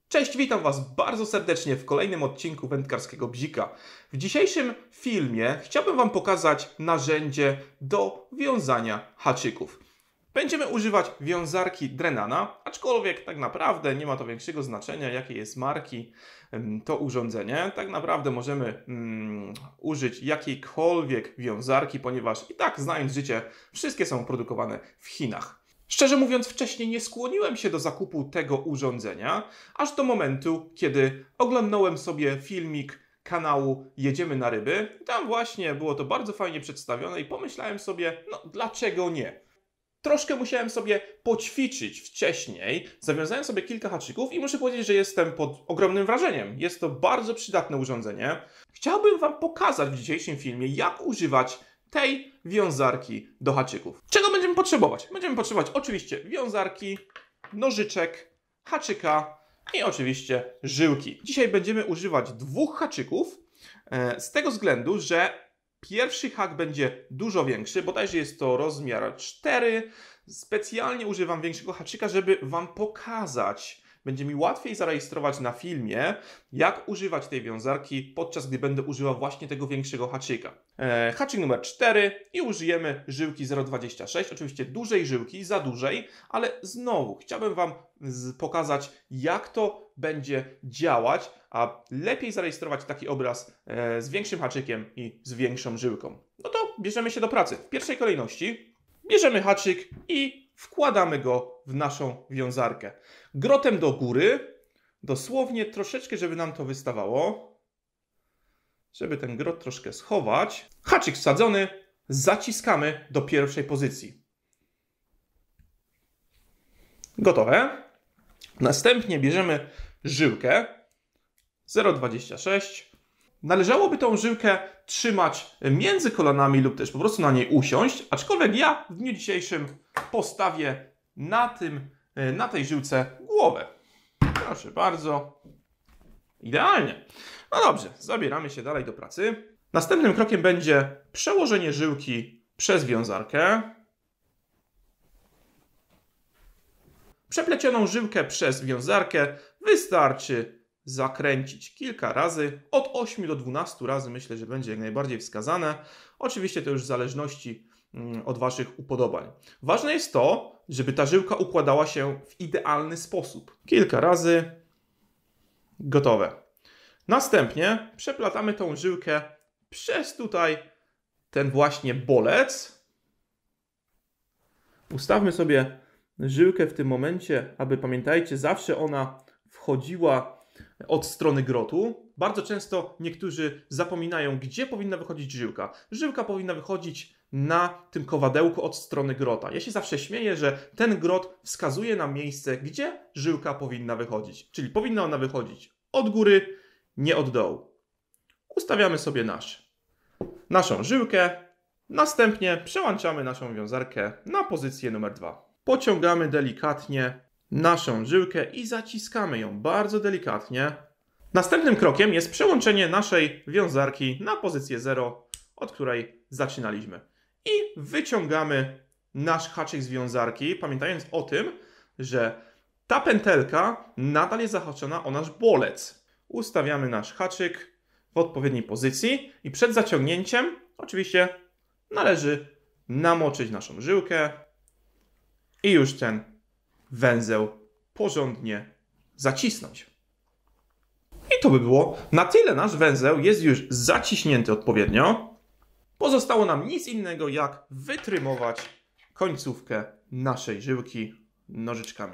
Cześć, witam Was bardzo serdecznie w kolejnym odcinku Wędkarskiego Bzika. W dzisiejszym filmie chciałbym Wam pokazać narzędzie do wiązania haczyków. Będziemy używać wiązarki Drenana, aczkolwiek tak naprawdę nie ma to większego znaczenia, jakiej jest marki to urządzenie. Tak naprawdę możemy użyć jakiejkolwiek wiązarki, ponieważ i tak, znając życie, wszystkie są produkowane w Chinach. Szczerze mówiąc, wcześniej nie skłoniłem się do zakupu tego urządzenia, aż do momentu, kiedy oglądałem sobie filmik kanału Jedziemy na ryby. Tam właśnie było to bardzo fajnie przedstawione i pomyślałem sobie, no dlaczego nie? Troszkę musiałem sobie poćwiczyć wcześniej, zawiązałem sobie kilka haczyków i muszę powiedzieć, że jestem pod ogromnym wrażeniem. Jest to bardzo przydatne urządzenie. Chciałbym Wam pokazać w dzisiejszym filmie, jak używać tej wiązarki do haczyków. Czego będziemy potrzebować? Będziemy potrzebować oczywiście wiązarki, nożyczek, haczyka i oczywiście żyłki. Dzisiaj będziemy używać dwóch haczyków z tego względu, że pierwszy hak będzie dużo większy, bodajże jest to rozmiar 4. Specjalnie używam większego haczyka, żeby Wam pokazać. Będzie mi łatwiej zarejestrować na filmie, jak używać tej wiązarki, podczas gdy będę używał właśnie tego większego haczyka. Haczyk numer 4 i użyjemy żyłki 0,26, oczywiście dużej żyłki, za dużej, ale znowu chciałbym Wam pokazać, jak to będzie działać, a lepiej zarejestrować taki obraz z większym haczykiem i z większą żyłką. No to bierzemy się do pracy. W pierwszej kolejności bierzemy haczyk i wkładamy go w naszą wiązarkę. Grotem do góry, dosłownie troszeczkę, żeby nam to wystawało. Żeby ten grot troszkę schować. Haczyk wsadzony, zaciskamy do pierwszej pozycji. Gotowe. Następnie bierzemy żyłkę 0,26. Należałoby tą żyłkę trzymać między kolanami lub też po prostu na niej usiąść, aczkolwiek ja w dniu dzisiejszym postawię na tej żyłce głowę. Proszę bardzo. Idealnie. No dobrze, zabieramy się dalej do pracy. Następnym krokiem będzie przełożenie żyłki przez wiązarkę. Przeplecioną żyłkę przez wiązarkę wystarczy zakręcić kilka razy. Od 8 do 12 razy myślę, że będzie jak najbardziej wskazane. Oczywiście to już w zależności od Waszych upodobań. Ważne jest to, żeby ta żyłka układała się w idealny sposób. Kilka razy. Gotowe. Następnie przeplatamy tą żyłkę przez tutaj ten właśnie bolec. Ustawmy sobie żyłkę w tym momencie, aby, pamiętajcie, zawsze ona wchodziła od strony grotu. Bardzo często niektórzy zapominają, gdzie powinna wychodzić żyłka. Żyłka powinna wychodzić na tym kowadełku od strony grota. Ja się zawsze śmieję, że ten grot wskazuje nam miejsce, gdzie żyłka powinna wychodzić. Czyli powinna ona wychodzić od góry, nie od dołu. Ustawiamy sobie naszą żyłkę. Następnie przełączamy naszą wiązarkę na pozycję numer 2. Pociągamy delikatnie naszą żyłkę i zaciskamy ją bardzo delikatnie. Następnym krokiem jest przełączenie naszej wiązarki na pozycję 0, od której zaczynaliśmy. I wyciągamy nasz haczyk z wiązarki, pamiętając o tym, że ta pętelka nadal jest zahaczona o nasz bolec. Ustawiamy nasz haczyk w odpowiedniej pozycji i przed zaciągnięciem oczywiście należy namoczyć naszą żyłkę i już ten węzeł porządnie zacisnąć. I to by było na tyle. Nasz węzeł jest już zaciśnięty odpowiednio. Pozostało nam nic innego, jak wytrymować końcówkę naszej żyłki nożyczkami.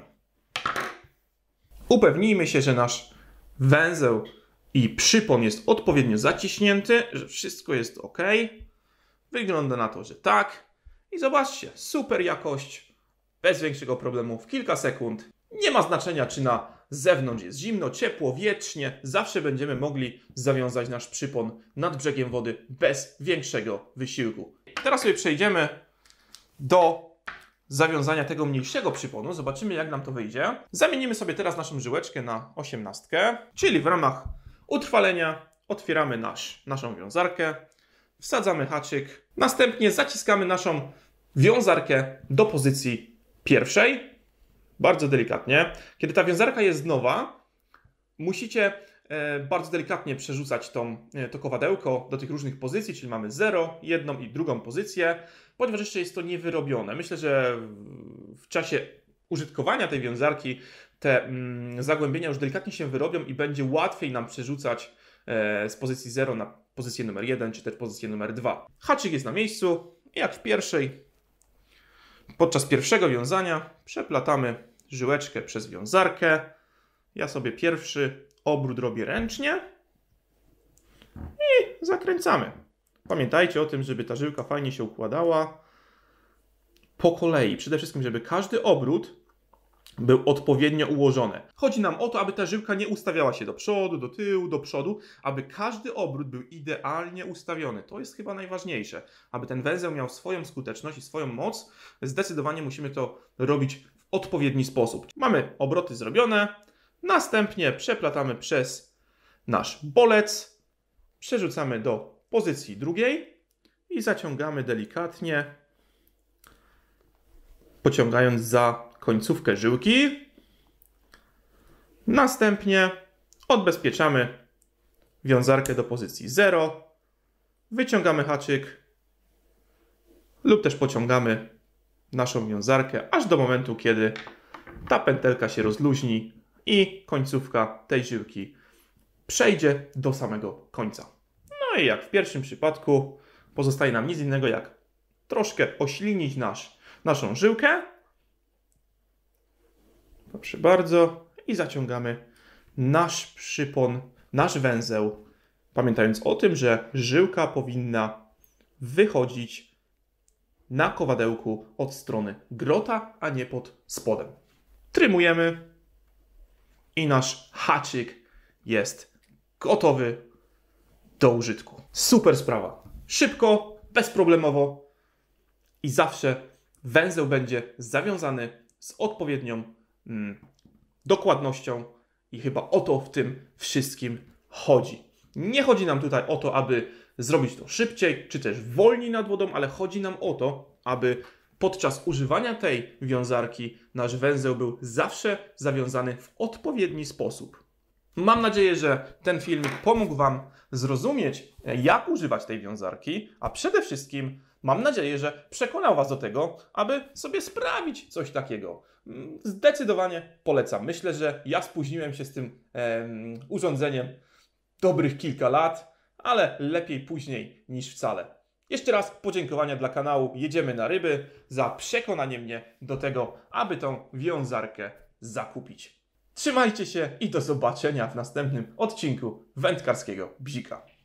Upewnijmy się, że nasz węzeł i przypon jest odpowiednio zaciśnięty, że wszystko jest ok. Wygląda na to, że tak. I zobaczcie, super jakość, bez większego problemu, w kilka sekund. Nie ma znaczenia, czy na zewnątrz jest zimno, ciepło, wietrznie. Zawsze będziemy mogli zawiązać nasz przypon nad brzegiem wody bez większego wysiłku. Teraz sobie przejdziemy do zawiązania tego mniejszego przyponu. Zobaczymy, jak nam to wyjdzie. Zamienimy sobie teraz naszą żyłeczkę na 18, czyli w ramach utrwalenia otwieramy naszą wiązarkę, wsadzamy haczyk, następnie zaciskamy naszą wiązarkę do pozycji pierwszej, bardzo delikatnie. Kiedy ta wiązarka jest nowa, Musicie bardzo delikatnie przerzucać to kowadełko do tych różnych pozycji, czyli mamy 0, jedną i drugą pozycję, ponieważ jeszcze jest to niewyrobione. Myślę, że w czasie użytkowania tej wiązarki te zagłębienia już delikatnie się wyrobią i będzie łatwiej nam przerzucać z pozycji 0 na pozycję numer 1, czy też pozycję numer 2. Haczyk jest na miejscu, jak podczas pierwszego wiązania przeplatamy żyłeczkę przez wiązarkę. Ja sobie pierwszy obrót robię ręcznie i zakręcamy. Pamiętajcie o tym, żeby ta żyłka fajnie się układała po kolei. Przede wszystkim, żeby każdy obrót był odpowiednio ułożony. Chodzi nam o to, aby ta żyłka nie ustawiała się do przodu, do tyłu, do przodu, aby każdy obrót był idealnie ustawiony. To jest chyba najważniejsze. Aby ten węzeł miał swoją skuteczność i swoją moc, zdecydowanie musimy to robić w odpowiedni sposób. Mamy obroty zrobione, następnie przeplatamy przez nasz bolec, przerzucamy do pozycji drugiej i zaciągamy delikatnie, pociągając za końcówkę żyłki. Następnie odbezpieczamy wiązarkę do pozycji 0, wyciągamy haczyk lub też pociągamy naszą wiązarkę aż do momentu, kiedy ta pętelka się rozluźni i końcówka tej żyłki przejdzie do samego końca. No i jak w pierwszym przypadku pozostaje nam nic innego jak troszkę oślinić naszą żyłkę. Proszę bardzo. I zaciągamy nasz przypon, nasz węzeł, pamiętając o tym, że żyłka powinna wychodzić na kowadełku od strony grota, a nie pod spodem. Trymujemy i nasz haczyk jest gotowy do użytku. Super sprawa. Szybko, bezproblemowo i zawsze węzeł będzie zawiązany z odpowiednią dokładnością i chyba o to w tym wszystkim chodzi. Nie chodzi nam tutaj o to, aby zrobić to szybciej, czy też wolniej nad wodą, ale chodzi nam o to, aby podczas używania tej wiązarki nasz węzeł był zawsze zawiązany w odpowiedni sposób. Mam nadzieję, że ten filmik pomógł Wam zrozumieć, jak używać tej wiązarki, a przede wszystkim mam nadzieję, że przekonał Was do tego, aby sobie sprawić coś takiego. Zdecydowanie polecam. Myślę, że ja spóźniłem się z tym urządzeniem dobrych kilka lat, ale lepiej później niż wcale. Jeszcze raz podziękowania dla kanału Jedziemy na Ryby za przekonanie mnie do tego, aby tą wiązarkę zakupić. Trzymajcie się i do zobaczenia w następnym odcinku Wędkarskiego Bzika.